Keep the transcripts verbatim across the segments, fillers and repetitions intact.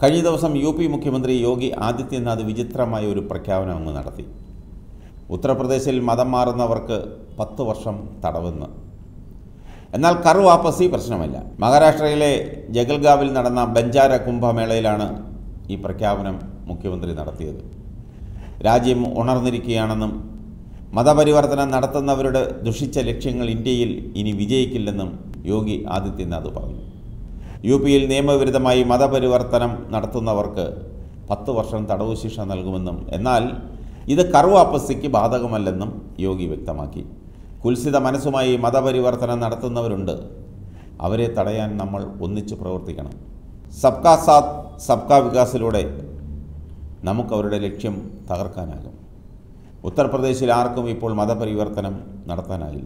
കഴിഞ്ഞ ദിവസം U P മുഖ്യമന്ത്രി യോഗി ആദിത്യനാഥ് വിചിത്രമായ ഒരു പ്രഖ്യാപനം അങ്ങ് നടത്തി. ഉത്തർപ്രദേശിൽ മതം മാറുന്നവർക്ക് പത്ത് വർഷം തടവെന്ന്. എന്നാൽ കർ വാപ്പസി പ്രശ്നമല്ല. മഹാരാഷ്ട്രയിലെ ജഗൽഗാവിൽ നടന്ന ബഞ്ചാര കുംഭമേളയിലാണ് ഈ പ്രഖ്യാപനം മുഖ്യമന്ത്രി നടത്തിയത്. രാജ്യം ഉണർന്നിരിക്കുകയാണെന്നും മതപരിവർത്തനം നടത്തുന്നവരുടെ ദുഷിച്ച ലക്ഷ്യങ്ങൾ ഇന്ത്യയിൽ ഇനി വിജയിക്കില്ലെന്നും യോഗി ആദിത്യനാഥ് പറഞ്ഞു. യു പിയിൽ നിയമവിരുദ്ധമായി മതപരിവർത്തനം നടത്തുന്നവർക്ക് പത്ത് വർഷം തടവ് ശിക്ഷ നൽകുമെന്നും എന്നാൽ ഇത് കർ വാപ്പസിക്ക് ബാധകമല്ലെന്നും യോഗി വ്യക്തമാക്കി. കുൽസിത മനസ്സുമായി മതപരിവർത്തനം നടത്തുന്നവരുണ്ട്. അവരെ തടയാൻ നമ്മൾ ഒന്നിച്ച് പ്രവർത്തിക്കണം. സബ്കാ സാത്ത് സബ്കാ വികാസിലൂടെ നമുക്കവരുടെ ലക്ഷ്യം തകർക്കാനാകും. ഉത്തർപ്രദേശിൽ ആർക്കും ഇപ്പോൾ മതപരിവർത്തനം നടത്താനാകില്ല.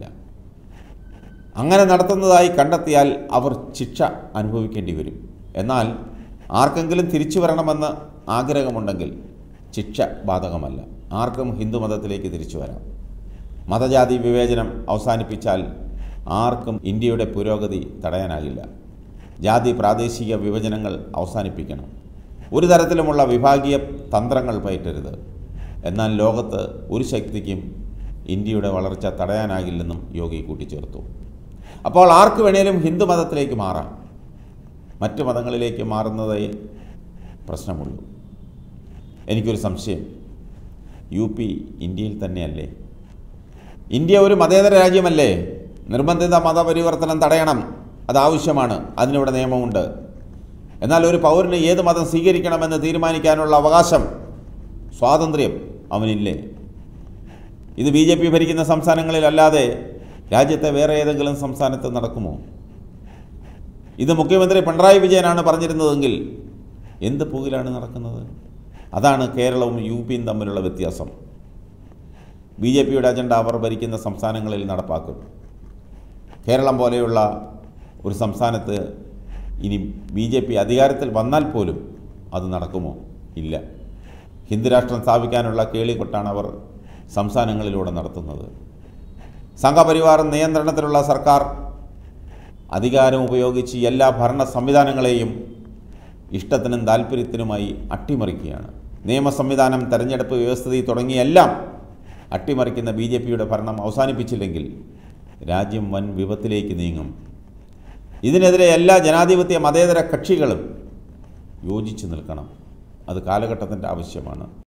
അങ്ങനെ നടത്തുന്നതായി കണ്ടെത്തിയാൽ അവർ ശിക്ഷ അനുഭവിക്കേണ്ടി വരും. എന്നാൽ ആർക്കെങ്കിലും തിരിച്ചു വരണമെന്ന് ആഗ്രഹമുണ്ടെങ്കിൽ ശിക്ഷ ബാധകമല്ല. ആർക്കും ഹിന്ദുമതത്തിലേക്ക് തിരിച്ചു വരാം. മതജാതി വിവേചനം അവസാനിപ്പിച്ചാൽ ആർക്കും ഇന്ത്യയുടെ പുരോഗതി തടയാനാകില്ല. ജാതി പ്രാദേശിക വിഭജനങ്ങൾ അവസാനിപ്പിക്കണം. ഒരു തരത്തിലുമുള്ള വിഭാഗീയ തന്ത്രങ്ങൾ പയറ്റരുത്. എന്നാൽ ലോകത്ത് ഒരു ശക്തിക്കും ഇന്ത്യയുടെ വളർച്ച തടയാനാകില്ലെന്നും യോഗി കൂട്ടിച്ചേർത്തു. അപ്പോൾ ആർക്ക് വേണേലും ഹിന്ദു മതത്തിലേക്ക് മാറാം. മറ്റു മതങ്ങളിലേക്ക് മാറുന്നതേ പ്രശ്നമുള്ളൂ. എനിക്കൊരു സംശയം, യു പി ഇന്ത്യയിൽ തന്നെയല്ലേ? ഇന്ത്യ ഒരു മതേതര രാജ്യമല്ലേ? നിർബന്ധിത മതപരിവർത്തനം തടയണം, അതാവശ്യമാണ്. അതിനിവിടെ നിയമമുണ്ട്. എന്നാൽ ഒരു പൗരന് ഏത് മതം സ്വീകരിക്കണമെന്ന് തീരുമാനിക്കാനുള്ള അവകാശം, സ്വാതന്ത്ര്യം അവനില്ലേ? ഇത് ബി ജെ പി ഭരിക്കുന്ന സംസ്ഥാനങ്ങളിലല്ലാതെ രാജ്യത്തെ വേറെ ഏതെങ്കിലും സംസ്ഥാനത്ത് നടക്കുമോ? ഇത് മുഖ്യമന്ത്രി പിണറായി വിജയനാണ് പറഞ്ഞിരുന്നതെങ്കിൽ എന്ത് പുകിലാണ് നടക്കുന്നത്? അതാണ് കേരളവും യു പിയും തമ്മിലുള്ള വ്യത്യാസം. ബി ജെ പിയുടെ അജണ്ട അവർ ഭരിക്കുന്ന സംസ്ഥാനങ്ങളിൽ നടപ്പാക്കും. കേരളം പോലെയുള്ള ഒരു സംസ്ഥാനത്ത് ഇനി ബി ജെ പി അധികാരത്തിൽ വന്നാൽ പോലും അത് നടക്കുമോ? ഇല്ല. ഹിന്ദുരാഷ്ട്രം സ്ഥാപിക്കാനുള്ള കേളികൊട്ടാണ് അവർ സംസ്ഥാനങ്ങളിലൂടെ നടത്തുന്നത്. സംഘപരിവാർ നിയന്ത്രണത്തിലുള്ള സർക്കാർ അധികാരം ഉപയോഗിച്ച് എല്ലാ ഭരണ സംവിധാനങ്ങളെയും ഇഷ്ടത്തിനും താല്പര്യത്തിനുമായി അട്ടിമറിക്കുകയാണ്. നിയമ സംവിധാനം, തെരഞ്ഞെടുപ്പ് വ്യവസ്ഥിതി തുടങ്ങിയെല്ലാം അട്ടിമറിക്കുന്ന ബി ജെ പിയുടെ ഭരണം അവസാനിപ്പിച്ചില്ലെങ്കിൽ രാജ്യം വൻ വിപത്തിലേക്ക് നീങ്ങും. ഇതിനെതിരെ എല്ലാ ജനാധിപത്യ മതേതര കക്ഷികളും യോജിച്ചു നിൽക്കണം. അത് കാലഘട്ടത്തിൻ്റെ ആവശ്യമാണ്.